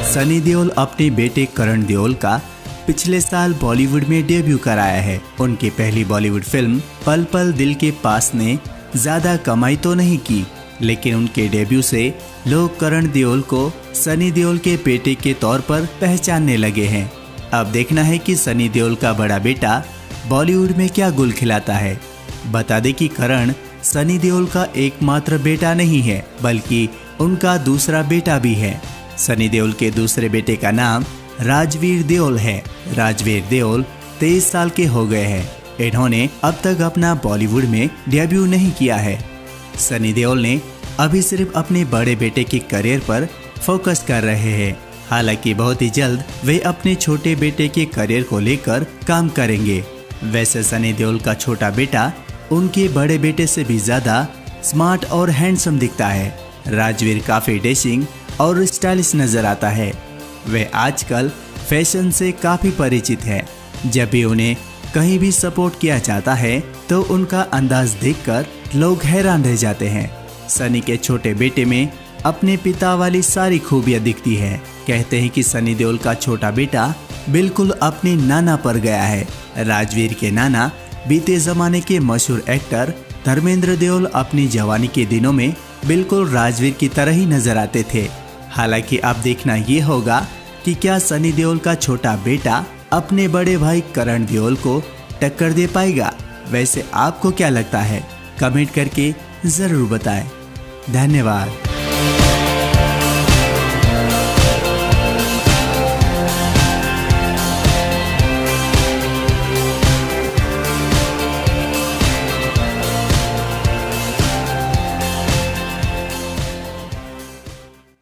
सनी देओल अपने बेटे करण देओल का पिछले साल बॉलीवुड में डेब्यू कराया है। उनकी पहली बॉलीवुड फिल्म पल पल दिल के पास ने ज्यादा कमाई तो नहीं की, लेकिन उनके डेब्यू से लोग करण देओल को सनी देओल के बेटे के तौर पर पहचानने लगे हैं। अब देखना है कि सनी देओल का बड़ा बेटा बॉलीवुड में क्या गुल खिलाता है। बता दें कि करण सनी देओल का एकमात्र बेटा नहीं है, बल्कि उनका दूसरा बेटा भी है। सनी देओल के दूसरे बेटे का नाम राजवीर देओल है। राजवीर देओल 23 साल के हो गए हैं। इन्होंने अब तक अपना बॉलीवुड में डेब्यू नहीं किया है। सनी देओल ने अभी सिर्फ अपने बड़े बेटे के करियर पर फोकस कर रहे हैं। हालांकि बहुत ही जल्द वे अपने छोटे बेटे के करियर को लेकर काम करेंगे। वैसे सनी देओल का छोटा बेटा उनके बड़े बेटे से भी ज्यादा स्मार्ट और हैंडसम दिखता है। राजवीर काफी डैशिंग और स्टाइलिश नजर आता है। वे आजकल फैशन से काफी परिचित है। जब भी उन्हें कहीं भी सपोर्ट किया जाता है तो उनका अंदाज देखकर लोग हैरान रह जाते हैं। सनी के छोटे बेटे में अपने पिता वाली सारी खूबियां दिखती है। कहते हैं कि सनी देओल का छोटा बेटा बिल्कुल अपने नाना पर गया है। राजवीर के नाना बीते जमाने के मशहूर एक्टर धर्मेंद्र देओल अपनी जवानी के दिनों में बिल्कुल राजवीर की तरह ही नजर आते थे। हालांकि अब देखना ये होगा कि क्या सनी देओल का छोटा बेटा अपने बड़े भाई करण देओल को टक्कर दे पाएगा। वैसे आपको क्या लगता है, कमेंट करके जरूर बताएं। धन्यवाद।